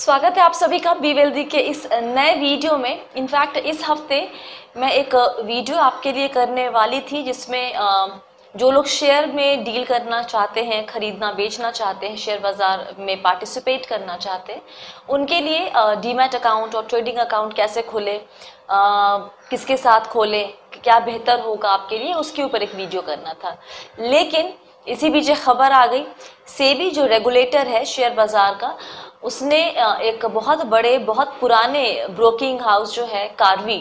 स्वागत है आप सभी का बी वेल्दी के इस नए वीडियो में। इनफैक्ट इस हफ्ते मैं एक वीडियो आपके लिए करने वाली थी जिसमें जो लोग शेयर में डील करना चाहते हैं, खरीदना बेचना चाहते हैं, शेयर बाजार में पार्टिसिपेट करना चाहते हैं, उनके लिए डीमैट अकाउंट और ट्रेडिंग अकाउंट कैसे खोले, किसके साथ खोले, क्या बेहतर होगा आपके लिए, उसके ऊपर एक वीडियो करना था। लेकिन इसी बीच खबर आ गई, सेबी जो रेगुलेटर है शेयर बाजार का, उसने एक बहुत बड़े बहुत पुराने ब्रोकिंग हाउस जो है कार्वी,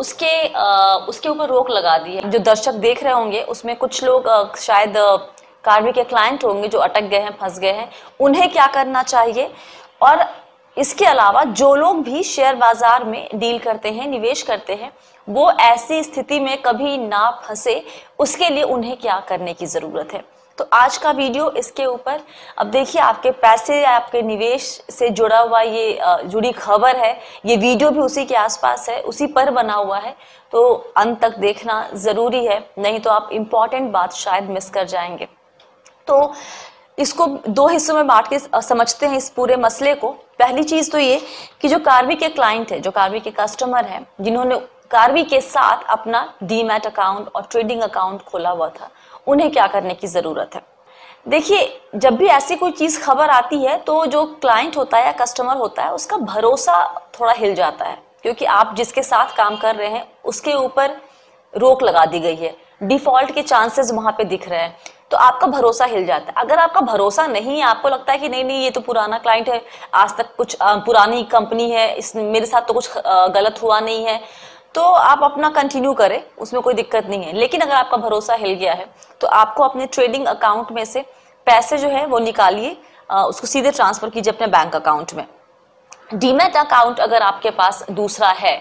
उसके ऊपर रोक लगा दी है। जो दर्शक देख रहे होंगे उसमें कुछ लोग शायद कार्वी के क्लाइंट होंगे जो अटक गए हैं, फंस गए हैं, उन्हें क्या करना चाहिए। और इसके अलावा जो लोग भी शेयर बाजार में डील करते हैं, निवेश करते हैं, वो ऐसी स्थिति में कभी ना फंसे, उसके लिए उन्हें क्या करने की जरूरत है। तो आज का वीडियो इसके ऊपर। अब देखिए, आपके पैसे या आपके निवेश से जुड़ा हुआ ये जुड़ी खबर है, ये वीडियो भी उसी के आसपास है, उसी पर बना हुआ है, तो अंत तक देखना जरूरी है, नहीं तो आप इम्पोर्टेंट बात शायद मिस कर जाएंगे। तो इसको दो हिस्सों में बांट के समझते हैं इस पूरे मसले को। पहली चीज तो ये कि जो कार्वी के क्लाइंट है, जो कार्वी के कस्टमर है, जिन्होंने कार्वी के साथ अपना डीमैट अकाउंट और ट्रेडिंग अकाउंट खोला हुआ था, उन्हें क्या करने की जरूरत है। देखिए, जब भी ऐसी कोई चीज खबर आती है तो जो क्लाइंट होता है या कस्टमर होता है, उसका भरोसा थोड़ा हिल जाता है, क्योंकि आप जिसके साथ काम कर रहे हैं उसके ऊपर रोक लगा दी गई है, डिफॉल्ट के चांसेस वहां पे दिख रहे हैं, तो आपका भरोसा हिल जाता है। अगर आपका भरोसा नहीं है, आपको लगता है कि नहीं नहीं ये तो पुराना क्लाइंट है, आज तक कुछ पुरानी कंपनी है, इस मेरे साथ तो कुछ गलत हुआ नहीं है, तो आप अपना कंटिन्यू करें, उसमें कोई दिक्कत नहीं है। लेकिन अगर आपका भरोसा हिल गया है तो आपको अपने ट्रेडिंग अकाउंट में से पैसे जो है वो निकालिए, उसको सीधे ट्रांसफर कीजिए अपने बैंक अकाउंट में। डीमैट अकाउंट अगर आपके पास दूसरा है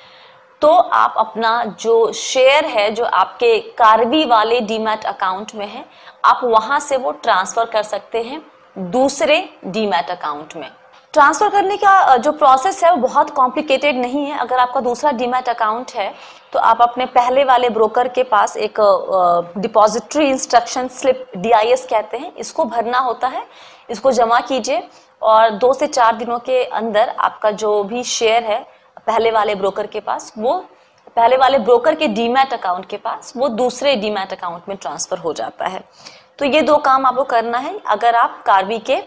तो आप अपना जो शेयर है जो आपके कार्वी वाले डीमैट अकाउंट में है, आप वहां से वो ट्रांसफर कर सकते हैं दूसरे डीमैट अकाउंट में। ट्रांसफर करने का जो प्रोसेस है वो बहुत कॉम्प्लिकेटेड नहीं है। अगर आपका दूसरा डीमैट अकाउंट है तो आप अपने पहले वाले ब्रोकर के पास एक डिपॉजिटरी इंस्ट्रक्शन स्लिप, DIS कहते हैं, इसको भरना होता है। इसको जमा कीजिए और 2 से 4 दिनों के अंदर आपका जो भी शेयर है पहले वाले ब्रोकर के पास, वो पहले वाले ब्रोकर के डीमैट अकाउंट के पास वो दूसरे डीमैट अकाउंट में ट्रांसफर हो जाता है। तो ये 2 काम आपको करना है अगर आप कार्वी के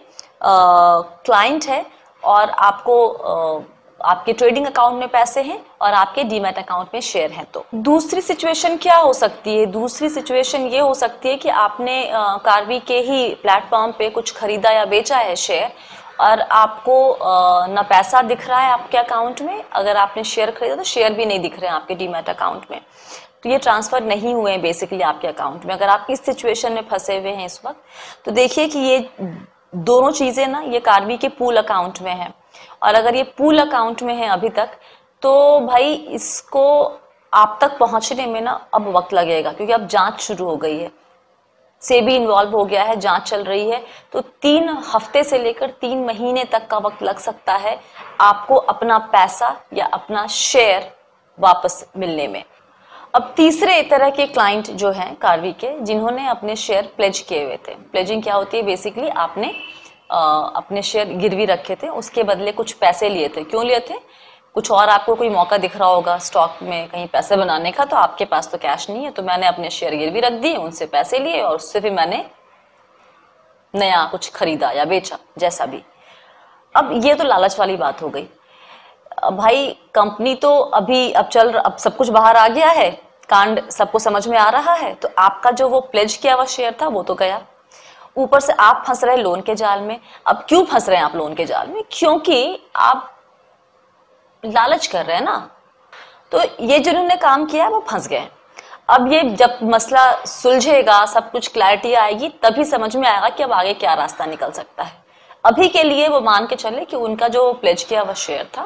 क्लाइंट है और आपको आपके ट्रेडिंग अकाउंट में पैसे हैं और आपके डीमैट अकाउंट में शेयर हैं। तो दूसरी सिचुएशन क्या हो सकती है? दूसरी सिचुएशन ये हो सकती है कि आपने कार्वी के ही प्लेटफॉर्म पे कुछ खरीदा या बेचा है शेयर, और आपको ना पैसा दिख रहा है आपके अकाउंट में। अगर आपने शेयर खरीदा तो शेयर भी नहीं दिख रहे हैं आपके डीमैट अकाउंट में, तो ये ट्रांसफर नहीं हुए हैं बेसिकली आपके अकाउंट में। अगर आप इस सिचुएशन में फंसे हुए हैं इस वक्त, तो देखिए कि ये दोनों चीजें ना ये कार्वी के पूल अकाउंट में है, और अगर ये पूल अकाउंट में है अभी तक, तो भाई इसको आप तक पहुंचने में ना अब वक्त लगेगा, क्योंकि अब जांच शुरू हो गई है, सेबी इन्वॉल्व हो गया है, जांच चल रही है। तो 3 हफ्ते से लेकर 3 महीने तक का वक्त लग सकता है आपको अपना पैसा या अपना शेयर वापस मिलने में। अब तीसरे तरह के क्लाइंट जो हैं कार्वी के, जिन्होंने अपने शेयर प्लेज किए हुए थे। प्लेजिंग क्या होती है? बेसिकली आपने अपने शेयर गिरवी रखे थे, उसके बदले कुछ पैसे लिए थे। क्यों लिए थे? कुछ और आपको कोई मौका दिख रहा होगा स्टॉक में कहीं पैसे बनाने का, तो आपके पास तो कैश नहीं है, तो मैंने अपने शेयर गिरवी रख दिए, उनसे पैसे लिए और उससे फिर मैंने नया कुछ खरीदा या बेचा, जैसा भी। अब ये तो लालच वाली बात हो गई। भाई कंपनी तो अब सब कुछ बाहर आ गया है, कांड सबको समझ में आ रहा है, तो आपका जो वो प्लेज किया हुआ शेयर था वो तो गया। ऊपर से आप फंस रहे लोन के जाल में। अब क्यों फंस रहे हैं आप लोन के जाल में? क्योंकि आप लालच कर रहे हैं ना। तो ये जिन्होंने काम किया वो फंस गए। अब ये जब मसला सुलझेगा, सब कुछ क्लैरिटी आएगी, तभी समझ में आएगा कि अब आगे क्या रास्ता निकल सकता है। अभी के लिए वो मान के चले कि उनका जो प्लेज किया हुआ शेयर था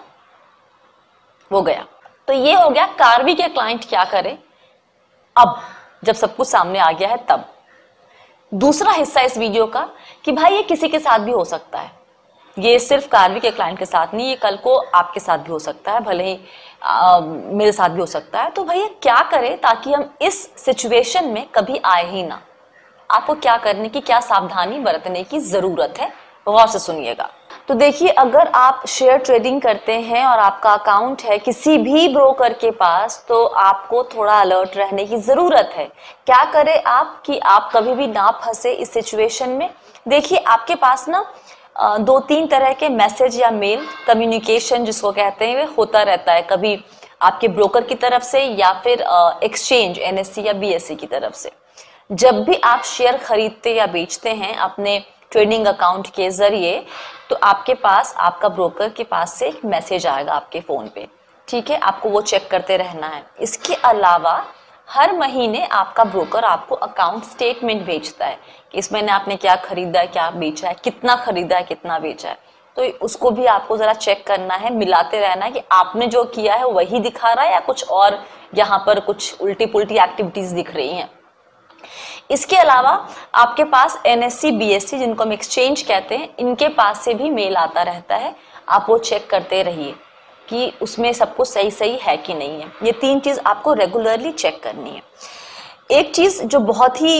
वो गया। तो ये हो गया कार्वी के क्लाइंट क्या करे अब जब सब कुछ सामने आ गया है। तब दूसरा हिस्सा इस वीडियो का कि भाई ये किसी के साथ भी हो सकता है, ये सिर्फ कार्वी के क्लाइंट के साथ नहीं, ये कल को आपके साथ भी हो सकता है, भले ही मेरे साथ भी हो सकता है। तो भैया क्या करें ताकि हम इस सिचुएशन में कभी आए ही ना? आपको क्या करने की, क्या सावधानी बरतने की जरूरत है, गौर से सुनिएगा। तो देखिए, अगर आप शेयर ट्रेडिंग करते हैं और आपका अकाउंट है किसी भी ब्रोकर के पास, तो आपको थोड़ा अलर्ट रहने की जरूरत है। क्या करें आप कि आप कभी भी ना फंसे इस सिचुएशन में। देखिए, आपके पास ना 2-3 तरह के मैसेज या मेल कम्युनिकेशन जिसको कहते हैं होता रहता है, कभी आपके ब्रोकर की तरफ से या फिर एक्सचेंज एनएससी या बीएससी की तरफ से। जब भी आप शेयर खरीदते या बेचते हैं अपने ट्रेडिंग अकाउंट के जरिए, तो आपके पास आपका ब्रोकर के पास से एक मैसेज आएगा आपके फोन पे, ठीक है। आपको वो चेक करते रहना है। इसके अलावा हर महीने आपका ब्रोकर आपको अकाउंट स्टेटमेंट भेजता है कि इस महीने आपने क्या खरीदा है, क्या बेचा है, कितना खरीदा है, कितना बेचा है। तो उसको भी आपको जरा चेक करना है, मिलाते रहना है कि आपने जो किया है वही दिखा रहा है या कुछ और यहाँ पर कुछ उल्टी पुल्टी एक्टिविटीज दिख रही हैं। इसके अलावा आपके पास एनएससी बीएससी जिनको हम एक्सचेंज कहते हैं, इनके पास से भी मेल आता रहता है। आप वो चेक करते रहिए कि उसमें सब कुछ सही सही है कि नहीं है। ये 3 चीज आपको रेगुलरली चेक करनी है। एक चीज जो बहुत ही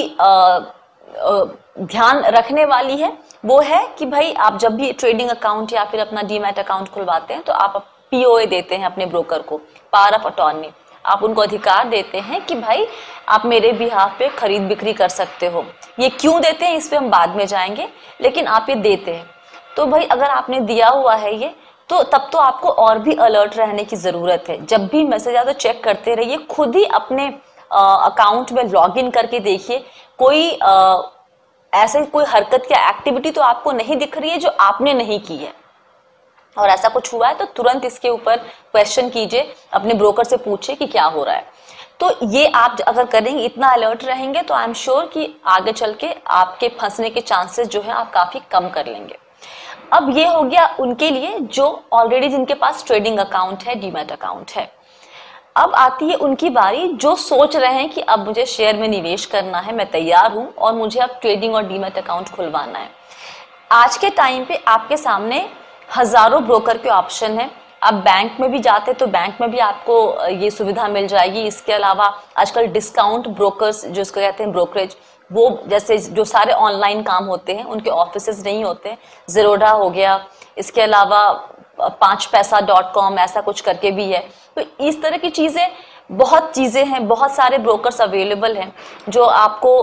ध्यान रखने वाली है वो है कि भाई आप जब भी ट्रेडिंग अकाउंट या फिर अपना डीमैट अकाउंट खुलवाते हैं तो आप पीओए देते हैं अपने ब्रोकर को, पावर ऑफ अटॉर्नी। आप उनको अधिकार देते हैं कि भाई आप मेरे बिहाफ पे खरीद बिक्री कर सकते हो। ये क्यों देते हैं इस पे हम बाद में जाएंगे, लेकिन आप ये देते हैं। तो भाई अगर आपने दिया हुआ है ये, तो तब तो आपको और भी अलर्ट रहने की जरूरत है। जब भी मैसेज आए तो चेक करते रहिए, खुद ही अपने अकाउंट में लॉग इन करके देखिए कोई ऐसे कोई हरकत या एक्टिविटी तो आपको नहीं दिख रही है जो आपने नहीं की है। और ऐसा कुछ हुआ है तो तुरंत इसके ऊपर क्वेश्चन कीजिए, अपने ब्रोकर से पूछिए कि क्या हो रहा है। तो ये आप अगर करेंगे, इतना अलर्ट रहेंगे, तो आई एम श्योर कि आगे चल के आपके फंसने के चांसेस जो है आप काफी कम कर लेंगे। अब ये हो गया उनके लिए जो ऑलरेडी जिनके पास ट्रेडिंग अकाउंट है, डीमैट अकाउंट है। अब आती है उनकी बारी जो सोच रहे हैं कि अब मुझे शेयर में निवेश करना है, मैं तैयार हूं और मुझे अब ट्रेडिंग और डीमैट अकाउंट खुलवाना है। आज के टाइम पे आपके सामने हजारों ब्रोकर के ऑप्शन है। आप बैंक में भी जाते तो बैंक में भी आपको ये सुविधा मिल जाएगी। इसके अलावा आजकल डिस्काउंट ब्रोकर्स जो इसको कहते हैं ब्रोकरेज, वो जैसे जो सारे ऑनलाइन काम होते हैं उनके ऑफिसेज नहीं होते, ज़ेरोधा हो गया, इसके अलावा 5paisa.com ऐसा कुछ करके भी है। तो इस तरह की चीजें, बहुत चीजें हैं, बहुत सारे ब्रोकर्स अवेलेबल हैं जो आपको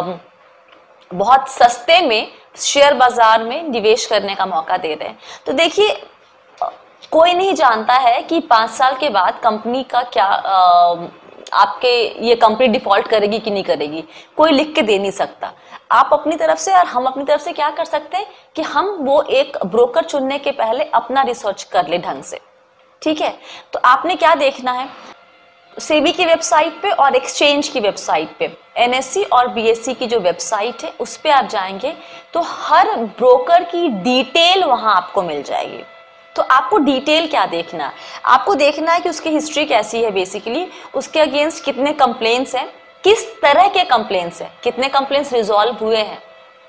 बहुत सस्ते में शेयर बाजार में निवेश करने का मौका दे रहे हैं। तो देखिए, कोई नहीं जानता है कि 5 साल के बाद कंपनी का क्या आपके ये कंपनी डिफॉल्ट करेगी कि नहीं करेगी, कोई लिख के दे नहीं सकता। आप अपनी तरफ से और हम अपनी तरफ से क्या कर सकते हैं कि हम वो एक ब्रोकर चुनने के पहले अपना रिसर्च कर ले ढंग से, ठीक है। तो आपने क्या देखना है, सेबी की वेबसाइट पे और एक्सचेंज की वेबसाइट पे, एनएससी और बीएससी की जो वेबसाइट है उस पे आप जाएंगे तो हर ब्रोकर की डिटेल वहां आपको मिल जाएगी। तो आपको डिटेल क्या देखना है, आपको देखना है कि उसकी हिस्ट्री कैसी है, बेसिकली उसके अगेंस्ट कितने कंप्लेंट्स हैं, किस तरह के कंप्लेंट्स हैं, कितने कंप्लेंट्स रिजॉल्व हुए हैं,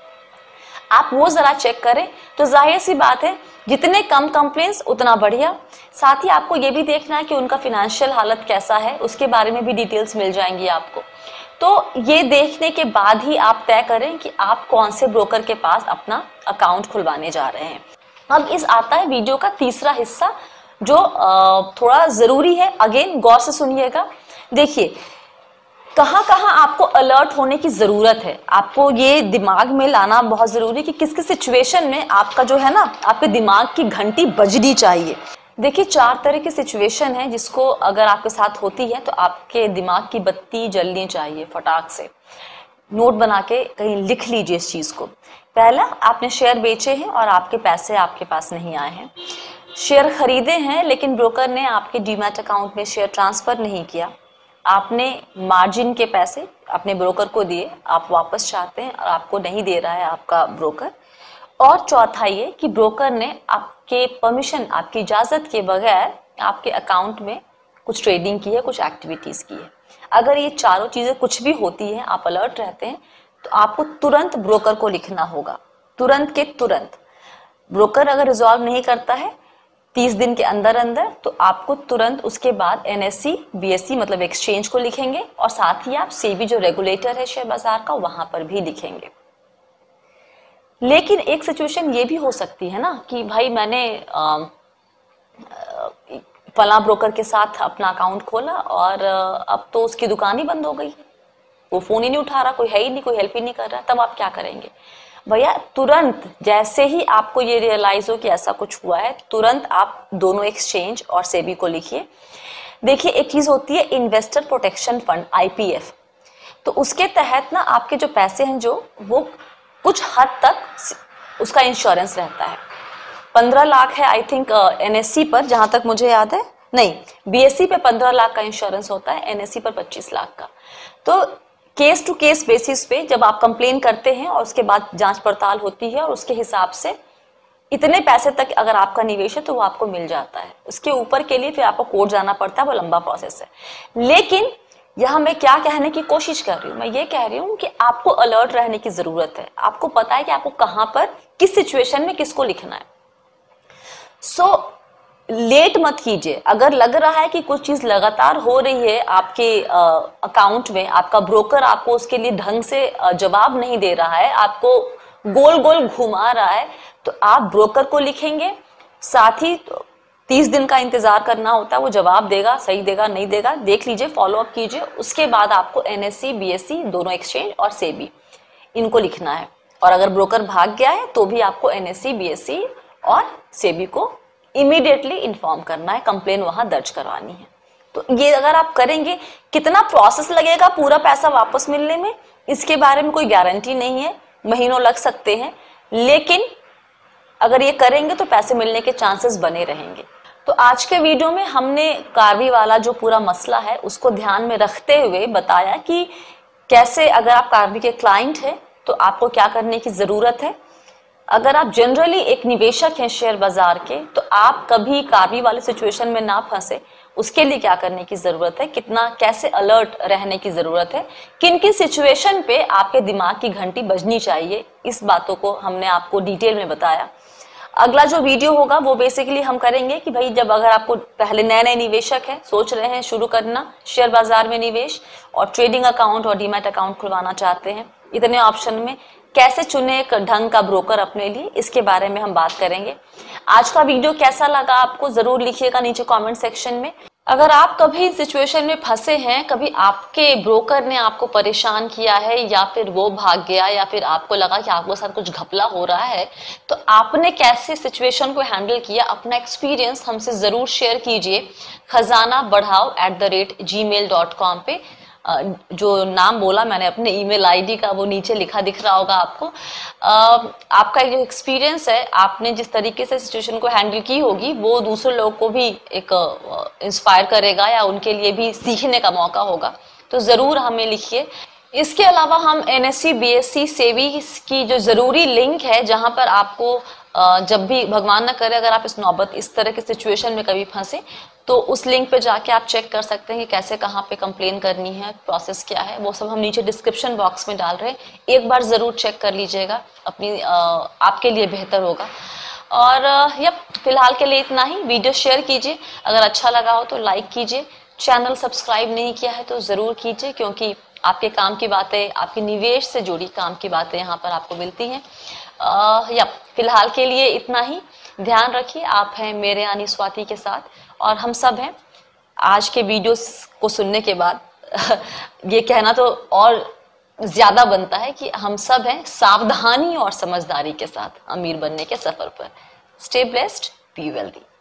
आप वो जरा चेक करें। तो जाहिर सी बात है जितने कम कंप्लेंट्स उतना बढ़िया। साथ ही आपको ये भी देखना है कि उनका फाइनेंशियल हालत कैसा है, उसके बारे में भी डिटेल्स मिल जाएंगी आपको। तो ये देखने के बाद ही आप तय करें कि आप कौन से ब्रोकर के पास अपना अकाउंट खुलवाने जा रहे हैं। अब इस आता है वीडियो का तीसरा हिस्सा जो थोड़ा जरूरी है, अगेन गौर से सुनिएगा। देखिए, कहाँ कहाँ आपको अलर्ट होने की जरूरत है, आपको ये दिमाग में लाना बहुत जरूरी है कि किस किस सिचुएशन में आपका जो है ना, आपके दिमाग की घंटी बजनी चाहिए। देखिए, 4 तरह की सिचुएशन है जिसको अगर आपके साथ होती है तो आपके दिमाग की बत्ती जलनी चाहिए फटाक से। नोट बना के कहीं लिख लीजिए इस चीज को। पहला, आपने शेयर बेचे हैं और आपके पैसे आपके पास नहीं आए हैं। शेयर खरीदे हैं लेकिन ब्रोकर ने आपके डीमैट अकाउंट में शेयर ट्रांसफर नहीं किया, आपने मार्जिन के पैसे अपने ब्रोकर को दिए, आप वापस चाहते हैं और आपको नहीं दे रहा है आपका ब्रोकर। और चौथा ये कि ब्रोकर ने आपके परमिशन, आपकी इजाजत के बगैर आपके अकाउंट में कुछ ट्रेडिंग की है, कुछ एक्टिविटीज की है। अगर ये चारों चीजें कुछ भी होती है, आप अलर्ट रहते हैं, तो आपको तुरंत ब्रोकर को लिखना होगा, तुरंत के तुरंत। ब्रोकर अगर रिजॉल्व नहीं करता है 30 दिन के अंदर अंदर, तो आपको तुरंत उसके बाद एनएससी बीएससी मतलब एक्सचेंज को लिखेंगे और साथ ही आप सेबी जो रेगुलेटर है शेयर बाजार का, वहां पर भी लिखेंगे। लेकिन एक सिचुएशन ये भी हो सकती है ना कि भाई मैंने फला ब्रोकर के साथ अपना अकाउंट खोला और अब तो उसकी दुकान ही बंद हो गई, वो फोन ही नहीं उठा रहा, कोई है ही नहीं, कोई हेल्प ही नहीं कर रहा, तब आप क्या करेंगे? भैया तुरंत जैसे ही आपको ये रियलाइज हो कि ऐसा कुछ हुआ है, तुरंत आप दोनों एक्सचेंज और सेबी को लिखिए। देखिए एक चीज होती है इन्वेस्टर प्रोटेक्शन फंड, IPF, तो उसके तहत ना आपके जो पैसे हैं जो वो कुछ हद तक उसका इंश्योरेंस रहता है। 15 लाख है आई थिंक NSE पर, जहां तक मुझे याद है, नहीं BSE पे 15 लाख का इंश्योरेंस होता है, NSE पर 25 लाख का। तो केस टू केस बेसिस पे जब आप कंप्लेन करते हैं और उसके बाद जांच पड़ताल होती है और उसके हिसाब से इतने पैसे तक अगर आपका निवेश है तो वो आपको मिल जाता है। उसके ऊपर के लिए फिर आपको कोर्ट जाना पड़ता है, वो लंबा प्रोसेस है। लेकिन यहां मैं क्या कहने की कोशिश कर रही हूँ, मैं ये कह रही हूँ कि आपको अलर्ट रहने की जरूरत है। आपको पता है कि आपको कहां पर किस सिचुएशन में किसको लिखना है। सो लेट मत कीजिए। अगर लग रहा है कि कुछ चीज लगातार हो रही है आपके अकाउंट में, आपका ब्रोकर आपको उसके लिए ढंग से जवाब नहीं दे रहा है, आपको गोल गोल घुमा रहा है, तो आप ब्रोकर को लिखेंगे। साथ ही 30 दिन का इंतजार करना होता है, वो जवाब देगा, सही देगा नहीं देगा, देख लीजिए, फॉलो अप कीजिए। उसके बाद आपको NSE BSE दोनों एक्सचेंज और सेबी इनको लिखना है। और अगर ब्रोकर भाग गया है तो भी आपको NSE BSE और सेबी को इमीडिएटली इन्फॉर्म करना है, कंप्लेन वहां दर्ज करवानी है। तो ये अगर आप करेंगे, कितना प्रोसेस लगेगा पूरा पैसा वापस मिलने में, इसके बारे में कोई गारंटी नहीं है, महीनों लग सकते हैं, लेकिन अगर ये करेंगे तो पैसे मिलने के चांसेस बने रहेंगे। तो आज के वीडियो में हमने कार्वी वाला जो पूरा मसला है उसको ध्यान में रखते हुए बताया कि कैसे अगर आप कार्वी के क्लाइंट हैं तो आपको क्या करने की जरूरत है। अगर आप जनरली एक निवेशक हैं शेयर बाजार के, तो आप कभी कार्वी वाले सिचुएशन में ना फंसे, उसके लिए क्या करने की जरूरत है, कितना कैसे अलर्ट रहने की जरूरत है, किन किन सिचुएशन पे आपके दिमाग की घंटी बजनी चाहिए, इस बातों को हमने आपको डिटेल में बताया। अगला जो वीडियो होगा वो बेसिकली हम करेंगे कि भाई जब अगर आपको पहले नए नए निवेशक हैं, सोच रहे हैं शुरू करना शेयर बाजार में निवेश और ट्रेडिंग अकाउंट और डीमैट अकाउंट खुलवाना चाहते हैं, इतने ऑप्शन में कैसे चुने एक ढंग का ब्रोकर अपने लिए, इसके बारे में हम बात करेंगे। आज का वीडियो कैसा लगा आपको जरूर लिखिएगा नीचे कमेंट सेक्शन में। अगर आप कभी सिचुएशन में फंसे हैं, कभी आपके ब्रोकर ने आपको परेशान किया है या फिर वो भाग गया या फिर आपको लगा कि आपके साथ कुछ घपला हो रहा है, तो आपने कैसे सिचुएशन को हैंडल किया, अपना एक्सपीरियंस हमसे जरूर शेयर कीजिए। khazanabadhao@gmail.com पे जो नाम बोला मैंने अपने ईमेल आईडी का, वो नीचे लिखा दिख रहा होगा आपको। आपका जो एक्सपीरियंस है, आपने जिस तरीके से सिचुएशन को हैंडल की होगी, वो दूसरे लोगों को भी एक इंस्पायर करेगा या उनके लिए भी सीखने का मौका होगा, तो जरूर हमें लिखिए। इसके अलावा हम NSE BSE सेबी की जो जरूरी लिंक है, जहां पर आपको जब भी भगवान न करे अगर आप इस तरह के सिचुएशन में कभी फंसे, तो उस लिंक पे जाके आप चेक कर सकते हैं कि कैसे कहाँ पे कंप्लेन करनी है, प्रोसेस क्या है, वो सब हम नीचे डिस्क्रिप्शन बॉक्स में डाल रहे हैं। एक बार जरूर चेक कर लीजिएगा, अपनी आपके लिए बेहतर होगा। और फिलहाल के लिए इतना ही। वीडियो शेयर कीजिए, अगर अच्छा लगा हो तो लाइक कीजिए, चैनल सब्सक्राइब नहीं किया है तो जरूर कीजिए, क्योंकि आपके काम की बातें, आपके निवेश से जुड़ी काम की बातें यहाँ पर आपको मिलती हैं। फिलहाल के लिए इतना ही। ध्यान रखिए, आप हैं मेरे यानी स्वाति के साथ, और हम सब हैं। आज के वीडियो को सुनने के बाद ये कहना तो और ज्यादा बनता है कि हम सब हैं सावधानी और समझदारी के साथ अमीर बनने के सफर पर। Stay blessed, be wealthy.